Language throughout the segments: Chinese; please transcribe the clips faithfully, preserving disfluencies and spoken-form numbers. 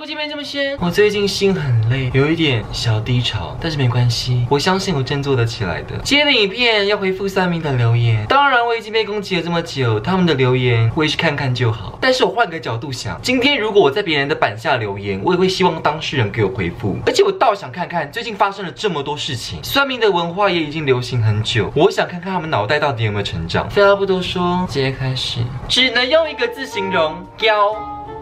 不见面这么先。我最近心很累，有一点小低潮，但是没关系，我相信我振作得起来的。今天的影片要回复酸民的留言，当然我已经被攻击了这么久，他们的留言我也是看看就好。但是我换个角度想，今天如果我在别人的板下留言，我也会希望当事人给我回复。而且我倒想看看最近发生了这么多事情，酸民的文化也已经流行很久，我想看看他们脑袋到底有没有成长。废话不多说，直接开始，只能用一个字形容：妖。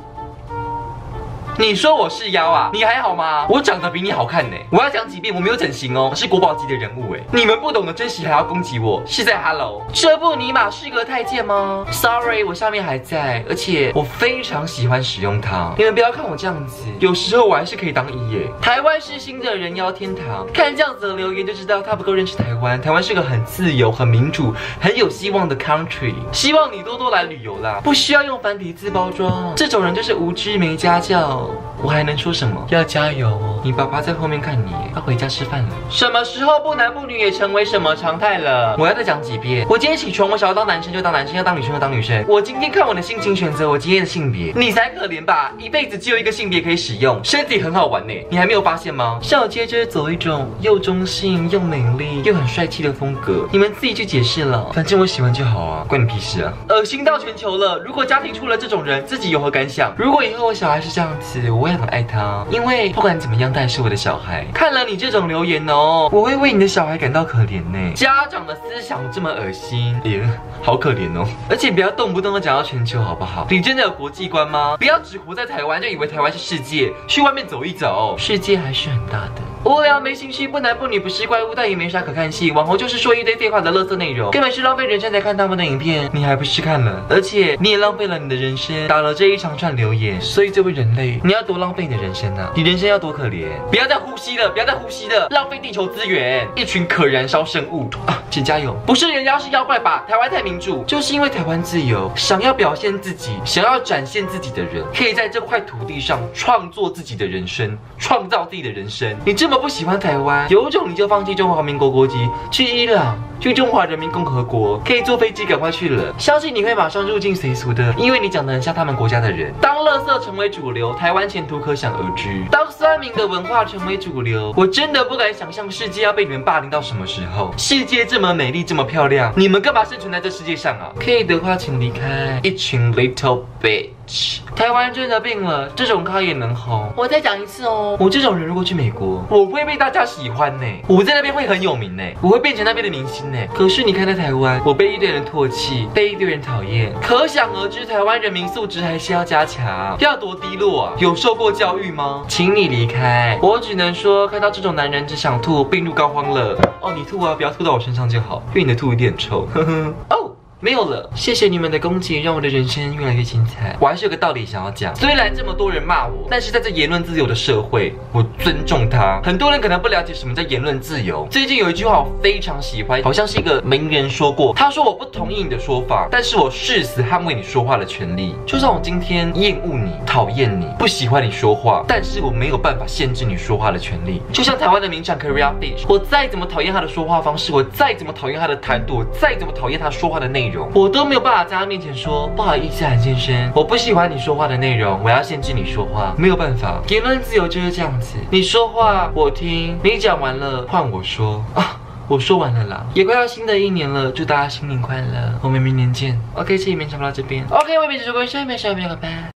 你说我是妖啊？你还好吗？我长得比你好看呢。我要讲几遍，我没有整形哦，是国宝级的人物哎。你们不懂得珍惜还要攻击我，是在 Hello？ 这部尼玛是个太监吗 ？Sorry， 我下面还在，而且我非常喜欢使用它。你们不要看我这样子，有时候我还是可以当一耶。台湾是新的人妖天堂，看这样子的留言就知道他不够认识台湾。台湾是个很自由、很民主、很有希望的 country。希望你多多来旅游啦，不需要用繁体字包装。这种人就是无知没家教。我还能说什么？要加油哦！你爸爸在后面看你，要回家吃饭了。什么时候不男不女也成为什么常态了？我要再讲几遍。我今天起床，我想要当男生就当男生，要当女生就当女生。我今天看我的心情选择我今天的性别。你才可怜吧？一辈子只有一个性别可以使用，身体很好玩呢，你还没有发现吗？像我接着走一种又中性又美丽又很帅气的风格，你们自己去解释了。反正我喜欢就好啊，关你屁事啊！恶心到全球了。如果家庭出了这种人，自己有何感想？如果以后我小孩是这样子，我也很爱他，因为不管怎么样，他也是我的小孩。看了你这种留言哦，我会为你的小孩感到可怜呢。家长的思想这么恶心，也好可怜哦。而且不要动不动的讲到全球好不好？你真的有国际观吗？不要只活在台湾就以为台湾是世界，去外面走一走，世界还是很大的。无聊没兴趣，不男不女，不是怪物，但也没啥可看戏。网红就是说一堆废话的垃圾内容，根本是浪费人生才看他们的影片，你还不是看了？而且你也浪费了你的人生，打了这一长串留言。所以这位人类，你要多浪费你的人生啊！你人生要多可怜！不要再呼吸了，不要再呼吸了，浪费地球资源，一群可燃烧生物啊！请加油！不是人妖是妖怪吧？台湾太民主，就是因为台湾自由，想要表现自己，想要展现自己的人，可以在这块土地上创作自己的人生，创造自己的人生。你这么不喜欢台湾，有种你就放弃中华民国国籍，去伊朗，去中华人民共和国，可以坐飞机赶快去了。相信你会马上入境随俗的，因为你长得很像他们国家的人。当垃圾成为主流，台湾前途可想而知。当酸民的文化成为主流，我真的不敢想象世界要被你们霸凌到什么时候。世界这么美丽，这么漂亮，你们干嘛生存在这世界上啊？可以的话，请离开。一群 little bitch。台湾真的病了，这种咖也能红。我再讲一次哦，我这种人如果去美国，我会被大家喜欢呢，我在那边会很有名呢，我会变成那边的明星呢。可是你看在台湾，我被一堆人唾弃，被一堆人讨厌，可想而知，台湾人民素质还是要加强，要多低落啊？有受过教育吗？请你离开。我只能说，看到这种男人只想吐，病入膏肓了。哦，你吐啊，不要吐到我身上就好，因为你的吐有点臭。呵呵。哦。没有了，谢谢你们的攻击，让我的人生越来越精彩。我还是有个道理想要讲，虽然这么多人骂我，但是在这言论自由的社会，我尊重他。很多人可能不了解什么叫言论自由。最近有一句话我非常喜欢，好像是一个名人说过，他说我不同意你的说法，但是我誓死捍卫你说话的权利。就算我今天厌恶你、讨厌你、不喜欢你说话，但是我没有办法限制你说话的权利。就像台湾的名产 Korea Fish， 我再怎么讨厌他的说话方式，我再怎么讨厌他的谈吐，我再怎么讨厌他说话的内容，我都没有办法在他面前说不好意思，韩先生，我不喜欢你说话的内容，我要限制你说话，没有办法。言论自由就是这样子，你说话我听，你讲完了换我说啊，我说完了啦，也快到新的一年了，祝大家新年快乐，我们明年见。OK， 这一面差不多到这边。OK， 我也没结束过，下一面下一面拜拜。